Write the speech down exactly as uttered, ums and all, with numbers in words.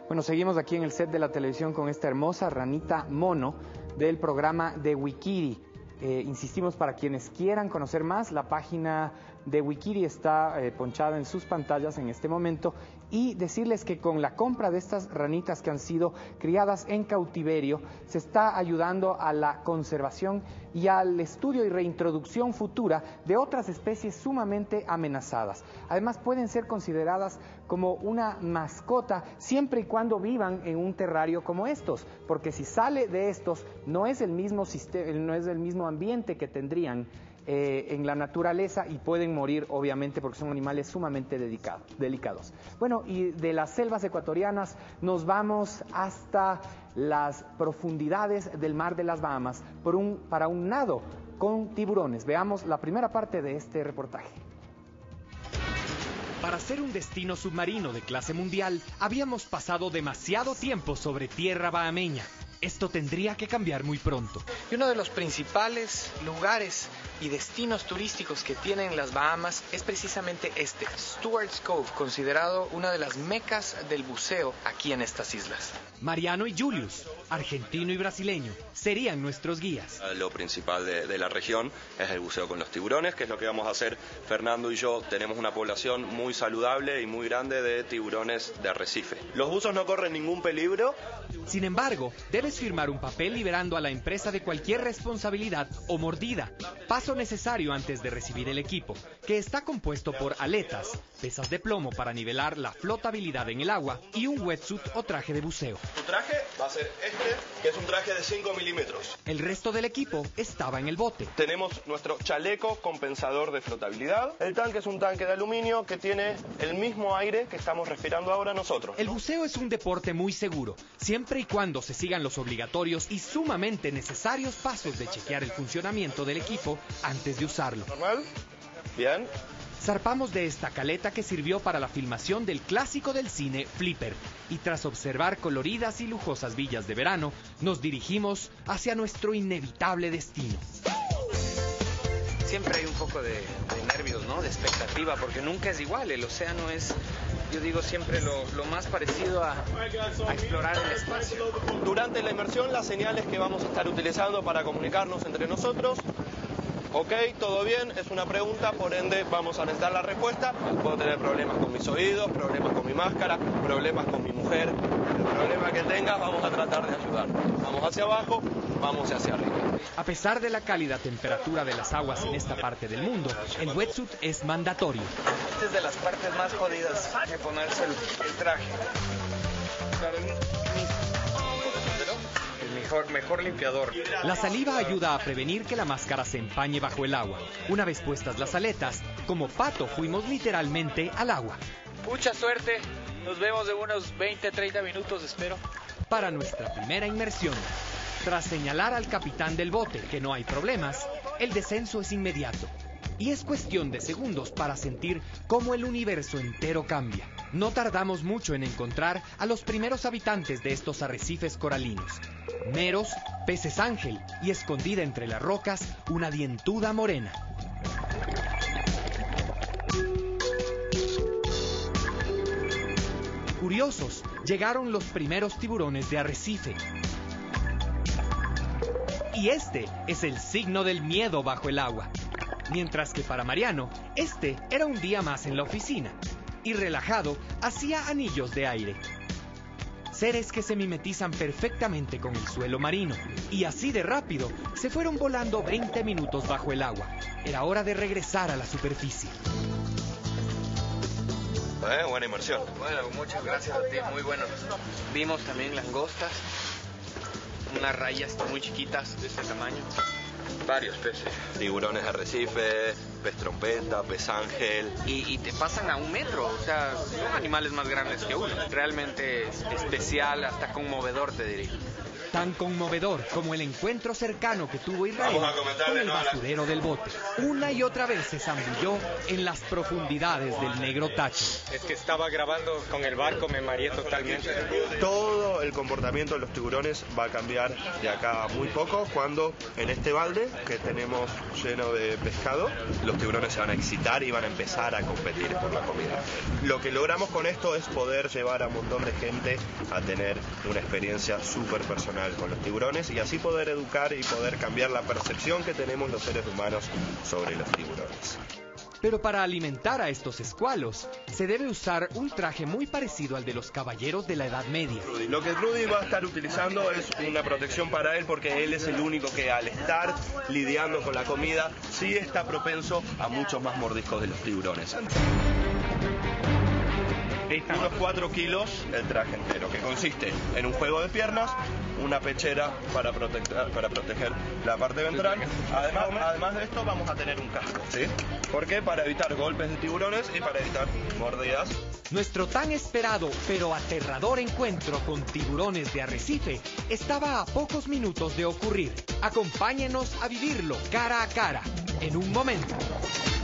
Bueno, seguimos aquí en el set de la televisión con esta hermosa ranita mono del programa de Wikiri. Eh, insistimos, para quienes quieran conocer más, la página de Wikiri está eh, ponchada en sus pantallas en este momento, y decirles que con la compra de estas ranitas que han sido criadas en cautiverio se está ayudando a la conservación y al estudio y reintroducción futura de otras especies sumamente amenazadas. Además, pueden ser consideradas como una mascota siempre y cuando vivan en un terrario como estos, porque si sale de estos no es el mismo sistema, no es el mismo ambiente que tendrían eh, en la naturaleza, y pueden morir obviamente porque son animales sumamente dedicados, delicados. Bueno, y de las selvas ecuatorianas nos vamos hasta las profundidades del mar de las Bahamas por un, para un nado con tiburones. Veamos la primera parte de este reportaje. Para ser un destino submarino de clase mundial, habíamos pasado demasiado tiempo sobre tierra bahameña. Esto tendría que cambiar muy pronto. Y uno de los principales lugares y destinos turísticos que tienen las Bahamas es precisamente este, Stewart's Cove, considerado una de las mecas del buceo aquí en estas islas. Mariano y Julius, argentino y brasileño, serían nuestros guías. Lo principal de, de la región es el buceo con los tiburones, que es lo que vamos a hacer Fernando y yo. Tenemos una población muy saludable y muy grande de tiburones de arrecife. Los buzos no corren ningún peligro. Sin embargo, debes firmar un papel liberando a la empresa de cualquier responsabilidad o mordida, paso necesario antes de recibir el equipo, que está compuesto por aletas, pesas de plomo para nivelar la flotabilidad en el agua y un wetsuit o traje de buceo. Tu traje va a ser este, que es un traje de cinco milímetros. El resto del equipo estaba en el bote. Tenemos nuestro chaleco compensador de flotabilidad. El tanque es un tanque de aluminio que tiene el mismo aire que estamos respirando ahora nosotros. El buceo es un deporte muy seguro, siempre y cuando se sigan los obligatorios y sumamente necesarios pasos de chequear el funcionamiento del equipo antes de usarlo. ¿Normal? Bien. Zarpamos de esta caleta que sirvió para la filmación del clásico del cine Flipper, y tras observar coloridas y lujosas villas de verano, nos dirigimos hacia nuestro inevitable destino. Siempre hay un poco de, de nervios, ¿no? De expectativa, porque nunca es igual. El océano es, yo digo siempre, lo, lo más parecido a, a explorar el espacio. Durante la inmersión, las señales que vamos a estar utilizando para comunicarnos entre nosotros. Ok, todo bien, es una pregunta, por ende vamos a necesitar la respuesta. Puedo tener problemas con mis oídos, problemas con mi máscara, problemas con mi mujer. El problema que tengas, vamos a tratar de ayudar. Vamos hacia abajo, vamos hacia arriba. A pesar de la cálida temperatura de las aguas en esta parte del mundo, el wetsuit es mandatorio. Esta es de las partes más jodidas de ponerse el, el traje. El mejor, mejor limpiador. La saliva ayuda a prevenir que la máscara se empañe bajo el agua. Una vez puestas las aletas, como pato fuimos literalmente al agua. Mucha suerte, nos vemos en unos veinte, treinta minutos, espero. Para nuestra primera inmersión, tras señalar al capitán del bote que no hay problemas, el descenso es inmediato. Y es cuestión de segundos para sentir cómo el universo entero cambia. No tardamos mucho en encontrar a los primeros habitantes de estos arrecifes coralinos. Meros, peces ángel y, escondida entre las rocas, una dientuda morena. Curiosos, llegaron los primeros tiburones de arrecife. Y este es el signo del miedo bajo el agua. Mientras que para Mariano, este era un día más en la oficina, y relajado hacía anillos de aire. Seres que se mimetizan perfectamente con el suelo marino, y así de rápido se fueron volando veinte minutos bajo el agua. Era hora de regresar a la superficie. Eh, buena inmersión. Bueno, muchas gracias a ti, muy bueno. Vimos también langostas, unas rayas muy chiquitas de este tamaño. Varios peces. Tiburones de arrecife, pez trompeta, pez ángel. Y, y te pasan a un metro, o sea, son animales más grandes que uno. Realmente es especial, hasta conmovedor, te diría. Tan conmovedor como el encuentro cercano que tuvo Israel con el basurero del bote. Una y otra vez se zambulló en las profundidades del negro tacho. Es que estaba grabando con el barco, me mareé totalmente. Todo el comportamiento de los tiburones va a cambiar de acá a muy poco cuando en este balde que tenemos lleno de pescado, los tiburones se van a excitar y van a empezar a competir por la comida. Lo que logramos con esto es poder llevar a un montón de gente a tener una experiencia súper personal con los tiburones y así poder educar y poder cambiar la percepción que tenemos los seres humanos sobre los tiburones. Pero para alimentar a estos escualos, se debe usar un traje muy parecido al de los caballeros de la Edad Media. Rudy. Lo que Rudy va a estar utilizando es una protección para él porque él es el único que al estar lidiando con la comida sí está propenso a muchos más mordiscos de los tiburones. Unos cuatro kilos el traje entero, que consiste en un juego de piernas, una pechera para proteger, para proteger la parte ventral. Además, además de esto vamos a tener un casco, ¿sí? ¿Por qué? Para evitar golpes de tiburones y para evitar mordidas. Nuestro tan esperado pero aterrador encuentro con tiburones de arrecife estaba a pocos minutos de ocurrir. Acompáñenos a vivirlo cara a cara en un momento.